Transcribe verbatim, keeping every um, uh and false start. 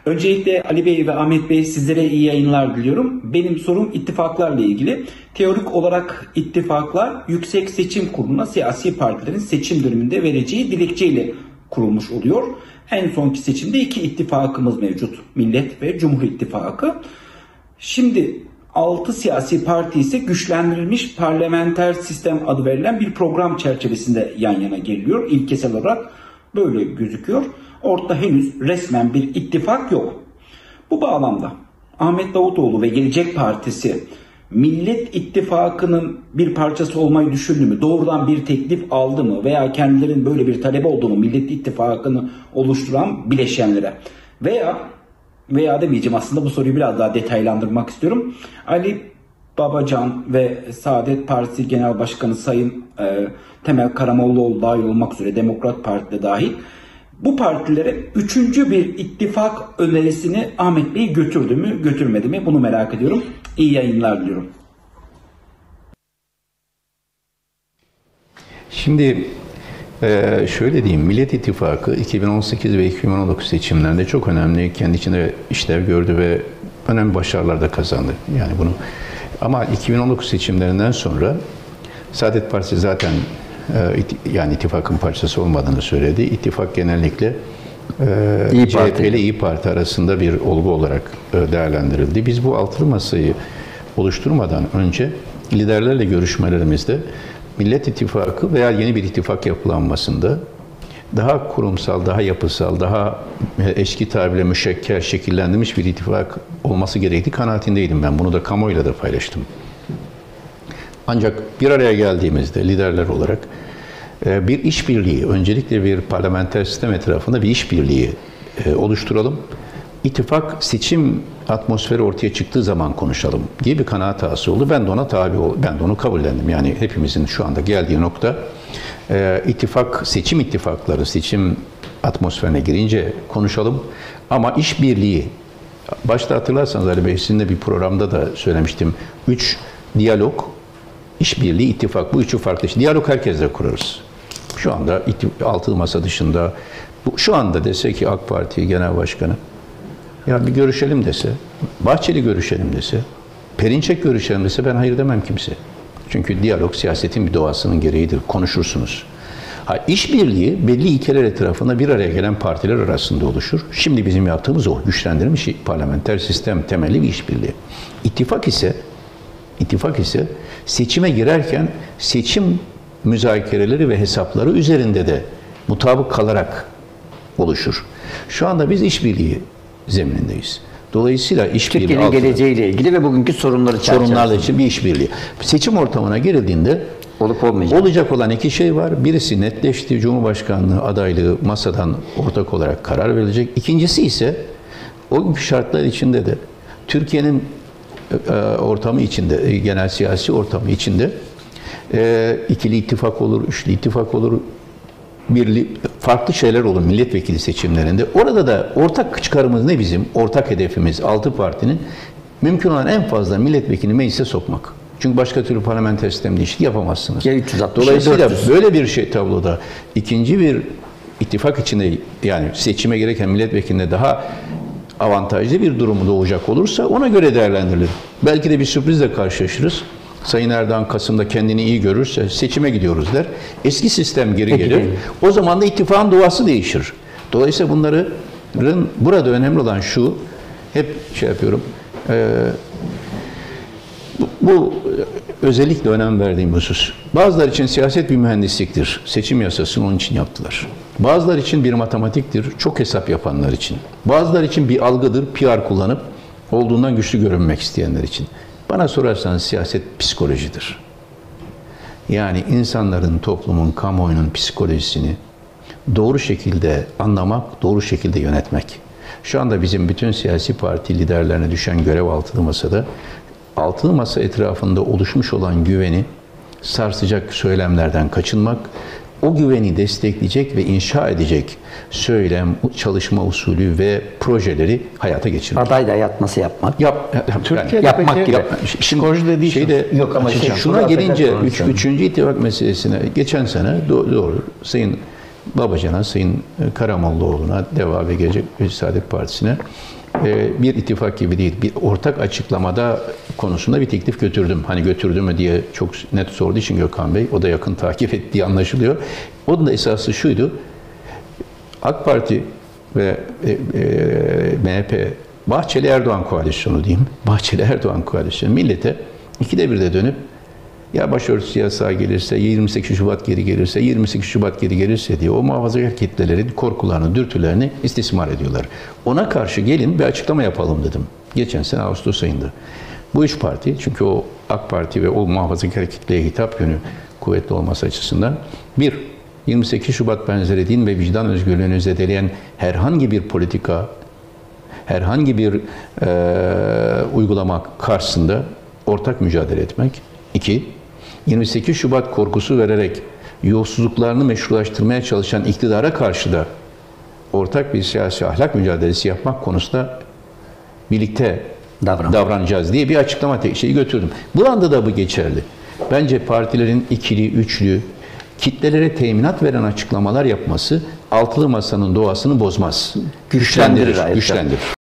Öncelikle Ali Bey ve Ahmet Bey, sizlere iyi yayınlar diliyorum. Benim sorum ittifaklarla ilgili. Teorik olarak ittifaklar Yüksek Seçim Kurulu'na siyasi partilerin seçim döneminde vereceği dilekçeyle kurulmuş oluyor. En sonki seçimde iki ittifakımız mevcut. Millet ve Cumhur İttifakı. Şimdi altı siyasi parti ise güçlendirilmiş parlamenter sistem adı verilen bir program çerçevesinde yan yana geliyor. İlkesel olarak böyle gözüküyor. Ortada henüz resmen bir ittifak yok. Bu bağlamda Ahmet Davutoğlu ve Gelecek Partisi Millet İttifakı'nın bir parçası olmayı düşündü mü? Doğrudan bir teklif aldı mı? Veya kendilerinin böyle bir talebi olduğunu Millet İttifakı'nı oluşturan bileşenlere? Veya veya demeyeceğim, aslında bu soruyu biraz daha detaylandırmak istiyorum. Ali Babacan ve Saadet Partisi Genel Başkanı Sayın e, Temel Karamollaoğlu dahil olmak üzere Demokrat Parti de dahil bu partilere üçüncü bir ittifak önerisini Ahmet Bey götürdü mü, götürmedi mi? Bunu merak ediyorum. İyi yayınlar diliyorum. Şimdi e, şöyle diyeyim, Millet İttifakı iki bin on sekiz ve iki bin on dokuz seçimlerinde çok önemli, kendi içinde işlev gördü ve önemli başarılar da kazandı. Yani bunu. Ama iki bin on dokuz seçimlerinden sonra Saadet Partisi zaten yani ittifakın parçası olmadığını söyledi. İttifak genellikle e, C H P ile İYİ Parti arasında bir olgu olarak e, değerlendirildi. Biz bu altılı masayı oluşturmadan önce liderlerle görüşmelerimizde Millet İttifakı veya yeni bir ittifak yapılanmasında daha kurumsal, daha yapısal, daha eski tabirle müşekkel, şekillendirilmiş bir ittifak olması gerektiği kanaatindeydim ben. Bunu da kamuoyuyla da paylaştım. Ancak bir araya geldiğimizde liderler olarak bir işbirliği, öncelikle bir parlamenter sistem etrafında bir işbirliği oluşturalım. İttifak seçim atmosferi ortaya çıktığı zaman konuşalım diye bir kanaat hasıl oldu. Ben de ona tabi ol, ben de onu kabullendim. Yani hepimizin şu anda geldiği nokta ittifak, seçim ittifakları, seçim atmosferine girince konuşalım. Ama işbirliği, başta hatırlarsanız Ali Bey, sizinle bir programda da söylemiştim. Üç, diyalog, İşbirliği, ittifak, bu üçü farklı. Diyalog herkesle kurarız. Şu anda altılı masa dışında, bu, şu anda dese ki AK Parti Genel Başkanı, ya bir görüşelim dese, Bahçeli görüşelim dese, Perinçek görüşelim dese ben hayır demem kimse. Çünkü diyalog siyasetin bir doğasının gereğidir. Konuşursunuz. Ha, işbirliği belli ilkeler etrafında bir araya gelen partiler arasında oluşur. Şimdi bizim yaptığımız o güçlendirilmiş parlamenter sistem temelli bir işbirliği. İttifak ise İttifak ise seçime girerken seçim müzakereleri ve hesapları üzerinde de mutabık kalarak oluşur. Şu anda biz işbirliği zeminindeyiz. Dolayısıyla işbirliği Türkiye'nin geleceğiyle ilgili ve bugünkü sorunları sorunlarla için bir işbirliği. Seçim ortamına girildiğinde olup olmayacak. Olacak olan iki şey var. Birisi netleşti. Cumhurbaşkanlığı adaylığı masadan ortak olarak karar verilecek. İkincisi ise o şartlar içinde de Türkiye'nin ortamı içinde, genel siyasi ortamı içinde ikili ittifak olur, üçlü ittifak olur, birli, farklı şeyler olur milletvekili seçimlerinde. Orada da ortak çıkarımız ne bizim? Ortak hedefimiz altı partinin mümkün olan en fazla milletvekilini meclise sokmak. Çünkü başka türlü parlamenter sistem değişikliği yapamazsınız. Dolayısıyla böyle bir şey tabloda ikinci bir ittifak içinde, yani seçime gereken milletvekiline daha avantajlı bir durumu doğacak olursa ona göre değerlendirilir. Belki de bir sürprizle karşılaşırız. Sayın Erdoğan Kasım'da kendini iyi görürse seçime gidiyoruz der. Eski sistem geri Peki, gelir. O zaman da ittifakın doğası değişir. Dolayısıyla bunların burada önemli olan şu, hep şey yapıyorum, e, bu, bu özellikle önem verdiğim husus. Bazıları için siyaset bir mühendisliktir. Seçim yasasını onun için yaptılar. Bazılar için bir matematiktir, çok hesap yapanlar için. Bazılar için bir algıdır, P R kullanıp olduğundan güçlü görünmek isteyenler için. Bana sorarsanız siyaset psikolojidir. Yani insanların, toplumun, kamuoyunun psikolojisini doğru şekilde anlamak, doğru şekilde yönetmek. Şu anda bizim bütün siyasi parti liderlerine düşen görev altılı masada, altılı masa etrafında oluşmuş olan güveni sarsacak söylemlerden kaçınmak, o güveni destekleyecek ve inşa edecek söylem, çalışma usulü ve projeleri hayata geçirmek. Aday da yatması yapmak. Yap, yap, Türkiye'de yani, yapmak peki, gibi. Yap, şimdi dediği şeyde, yok ama şey, şuna gelince üç, üçüncü ittifak meselesine geçen sene doğru, doğru Sayın Babacan'a, Sayın Karamollaoğlu'na, DEVA ve Gelecek ve Saadet Partisi'ne e, bir ittifak gibi değil. Bir ortak açıklamada konusunda bir teklif götürdüm. Hani götürdü mü diye çok net sorduğu için Gökhan Bey, o da yakın takip ettiği anlaşılıyor. Onun da esası şuydu. AK Parti ve e, e, M H P, Bahçeli-Erdoğan koalisyonu diyeyim. Bahçeli-Erdoğan koalisyonu millete ikide bir de dönüp ya başörtüsü yasağı gelirse, yirmi sekiz Şubat geri gelirse, yirmi sekiz Şubat geri gelirse diye o muhafazakar kitlelerin korkularını, dürtülerini istismar ediyorlar. Ona karşı gelin bir açıklama yapalım dedim. Geçen sene Ağustos ayında. Bu üç parti, çünkü o AK Parti ve o muhafazakar kitleye hitap yönü kuvvetli olması açısından bir, yirmi sekiz Şubat benzeri din ve vicdan özgürlüğünü zedeleyen herhangi bir politika, herhangi bir e, uygulama karşısında ortak mücadele etmek. İki, yirmi sekiz Şubat korkusu vererek yolsuzluklarını meşrulaştırmaya çalışan iktidara karşı da ortak bir siyasi ahlak mücadelesi yapmak konusunda birlikte Davran. davranacağız diye bir açıklama şeyi götürdüm. Buranda da bu geçerli. Bence partilerin ikili, üçlü, kitlelere teminat veren açıklamalar yapması altılı masanın doğasını bozmaz. Güçlendirir. Güçlendirir. güçlendirir.